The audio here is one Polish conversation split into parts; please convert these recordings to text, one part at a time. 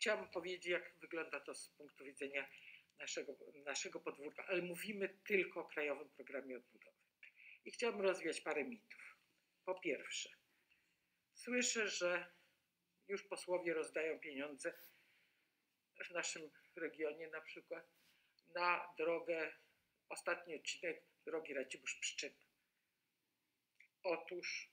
chciałam powiedzieć, jak wygląda to z punktu widzenia naszego podwórka, ale mówimy tylko o Krajowym Programie Odbudowy. I chciałabym rozwiać parę mitów. Po pierwsze, słyszę, że już posłowie rozdają pieniądze w naszym regionie na przykład na drogę, ostatni odcinek drogi Racibórz-Pszczyna. Otóż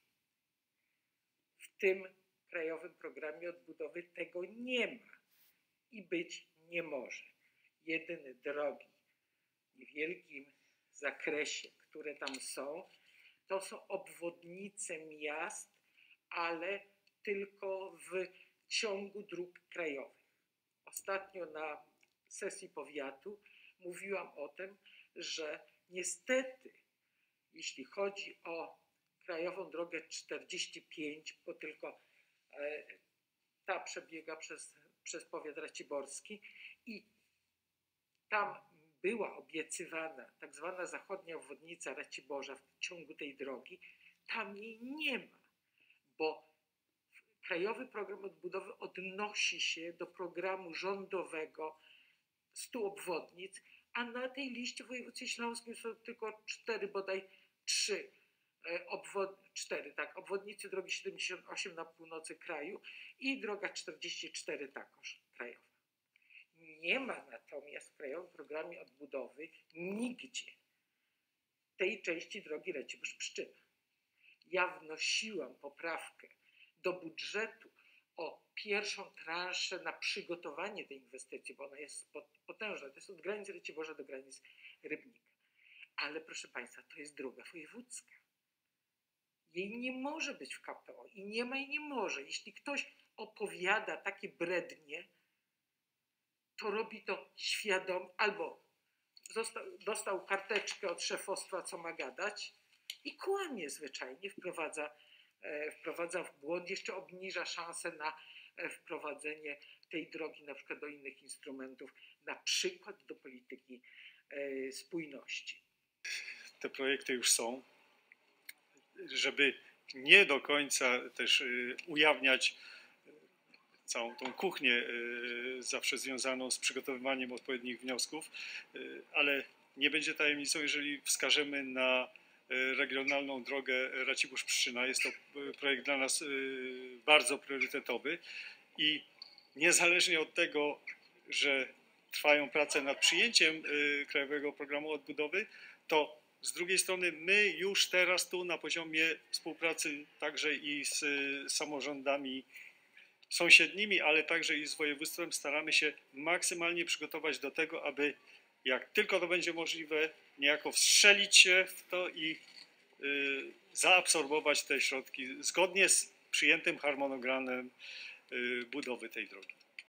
w tym Krajowym Programie Odbudowy tego nie ma i być nie może. Jedyne drogi w niewielkim zakresie, które tam są, to są obwodnice miast, ale tylko w ciągu dróg krajowych. Ostatnio na sesji powiatu mówiłam o tym, że niestety, jeśli chodzi o krajową drogę 45, bo tylko ta przebiega przez powiat raciborski i tam była obiecywana tak zwana zachodnia obwodnica Raciborza w ciągu tej drogi, tam jej nie ma, bo Krajowy Program Odbudowy odnosi się do programu rządowego 100 obwodnic, a na tej liście w województwie śląskim są tylko 4, bodaj 3 obwodnice drogi 78 na północy kraju i droga 44 takoż krajowa. Nie ma natomiast w Krajowym Programie Odbudowy nigdzie tej części drogi Racibórz-Pszczyna. Ja wnosiłam poprawkę do budżetu o pierwszą transzę na przygotowanie tej inwestycji, bo ona jest potężna. To jest od granicy Raciborza do granic Rybnika. Ale proszę Państwa, to jest droga wojewódzka. Jej nie może być w KPO i nie ma i nie może. Jeśli ktoś opowiada takie brednie, to robi to świadomie, albo dostał karteczkę od szefostwa, co ma gadać i kłamie zwyczajnie, wprowadza w błąd, jeszcze obniża szanse na wprowadzenie tej drogi na przykład do innych instrumentów, na przykład do polityki spójności. Te projekty już są, żeby nie do końca też ujawniać całą tą kuchnię zawsze związaną z przygotowywaniem odpowiednich wniosków, ale nie będzie tajemnicą, jeżeli wskażemy na regionalną drogę Racibórz-Pszczyna. Jest to projekt dla nas bardzo priorytetowy i niezależnie od tego, że trwają prace nad przyjęciem Krajowego Programu Odbudowy, to z drugiej strony my już teraz tu na poziomie współpracy także i z samorządami sąsiednimi, ale także i z województwem staramy się maksymalnie przygotować do tego, aby jak tylko to będzie możliwe, niejako wstrzelić się w to i zaabsorbować te środki zgodnie z przyjętym harmonogramem budowy tej drogi.